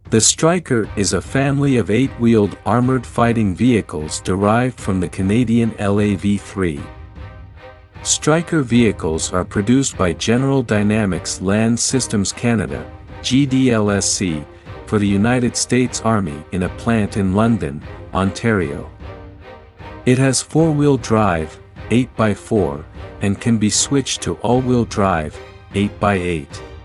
The Stryker is a family of 8-wheeled armored fighting vehicles derived from the Canadian LAV-3. Stryker vehicles are produced by General Dynamics Land Systems Canada, GDLSC, for the United States Army in a plant in London, Ontario. It has 4-wheel drive, 8x4, and can be switched to all-wheel drive, 8x8.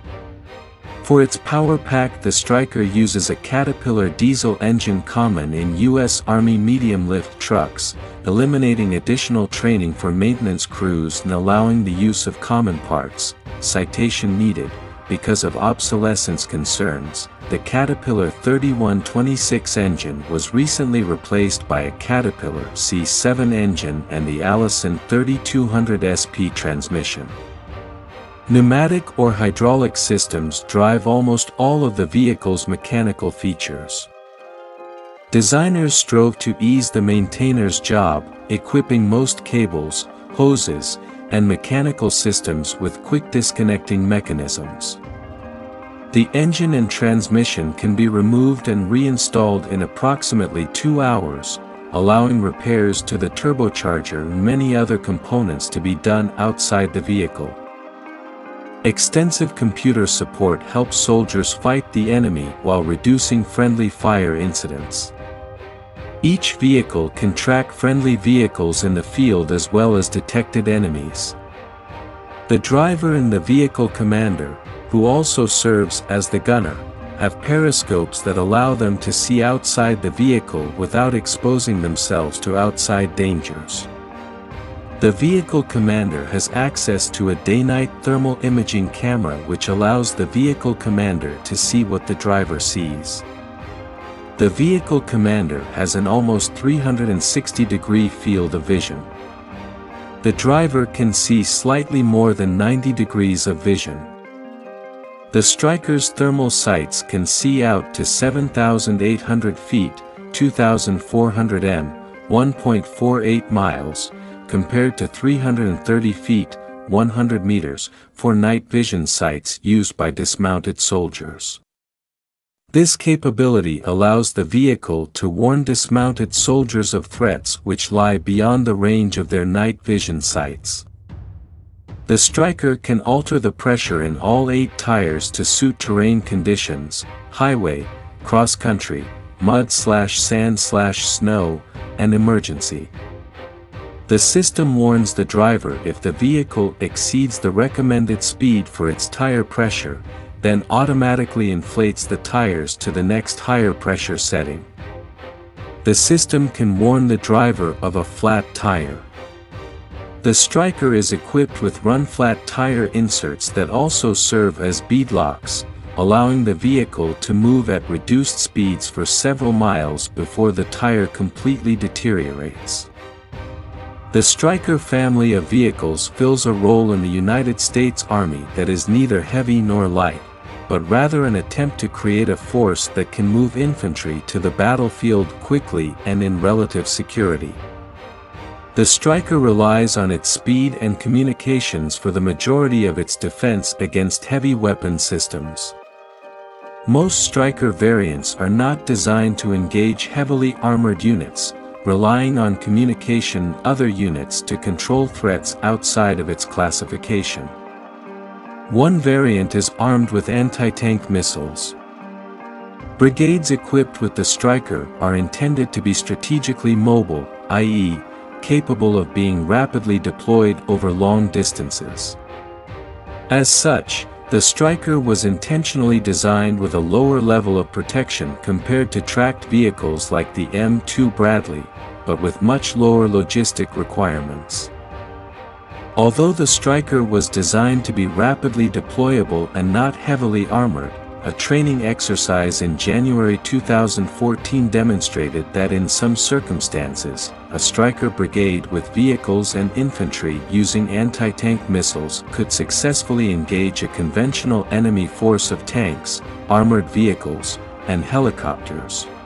For its power pack, the Stryker uses a Caterpillar diesel engine common in U.S. Army medium-lift trucks, eliminating additional training for maintenance crews and allowing the use of common parts. Citation needed. Because of obsolescence concerns, the Caterpillar 3126 engine was recently replaced by a Caterpillar C7 engine and the Allison 3200 SP transmission. Pneumatic or hydraulic systems drive almost all of the vehicle's mechanical features. Designers strove to ease the maintainer's job, equipping most cables, hoses, and mechanical systems with quick disconnecting mechanisms. The engine and transmission can be removed and reinstalled in approximately 2 hours, allowing repairs to the turbocharger and many other components to be done outside the vehicle. Extensive computer support helps soldiers fight the enemy while reducing friendly fire incidents. Each vehicle can track friendly vehicles in the field as well as detected enemies. The driver and the vehicle commander, who also serves as the gunner, have periscopes that allow them to see outside the vehicle without exposing themselves to outside dangers. The vehicle commander has access to a day-night thermal imaging camera which allows the vehicle commander to see what the driver sees. The vehicle commander has an almost 360-degree field of vision. The driver can see slightly more than 90 degrees of vision. The Stryker's thermal sights can see out to 7,800 feet, 2,400 m, 1.48 miles, compared to 330 feet, 100 meters, for night vision sights used by dismounted soldiers. This capability allows the vehicle to warn dismounted soldiers of threats which lie beyond the range of their night vision sights. The Stryker can alter the pressure in all 8 tires to suit terrain conditions, highway, cross-country, mud/sand/snow, and emergency. The system warns the driver if the vehicle exceeds the recommended speed for its tire pressure, then automatically inflates the tires to the next higher pressure setting. The system can warn the driver of a flat tire. The Stryker is equipped with run-flat tire inserts that also serve as beadlocks, allowing the vehicle to move at reduced speeds for several miles before the tire completely deteriorates. The Stryker family of vehicles fills a role in the United States Army that is neither heavy nor light, but rather an attempt to create a force that can move infantry to the battlefield quickly and in relative security. The Stryker relies on its speed and communications for the majority of its defense against heavy weapon systems. Most Stryker variants are not designed to engage heavily armored units, relying on communication other units to control threats outside of its classification. One variant is armed with anti-tank missiles. Brigades equipped with the Stryker are intended to be strategically mobile, i.e., capable of being rapidly deployed over long distances. As such, the Stryker was intentionally designed with a lower level of protection compared to tracked vehicles like the M2 Bradley, but with much lower logistic requirements. Although the Stryker was designed to be rapidly deployable and not heavily armored, a training exercise in January 2014 demonstrated that in some circumstances, a Stryker brigade with vehicles and infantry using anti-tank missiles could successfully engage a conventional enemy force of tanks, armored vehicles, and helicopters.